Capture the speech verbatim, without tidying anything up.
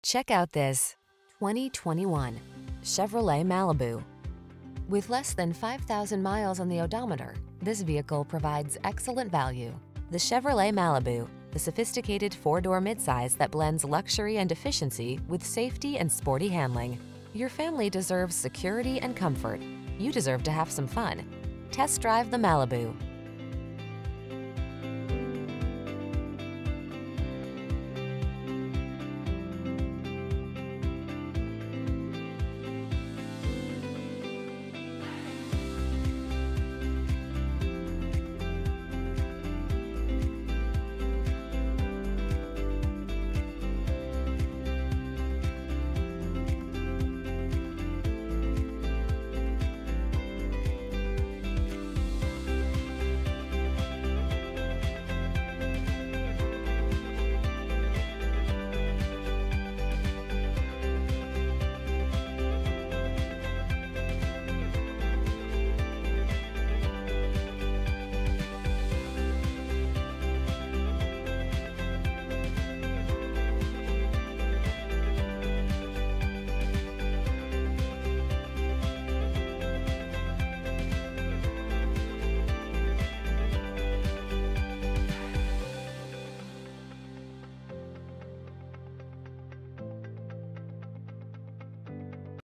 Check out this twenty twenty-one Chevrolet Malibu. With less than five thousand miles on the odometer, this vehicle provides excellent value. The Chevrolet Malibu, the sophisticated four-door midsize that blends luxury and efficiency with safety and sporty handling. Your family deserves security and comfort. You deserve to have some fun. Test drive the Malibu.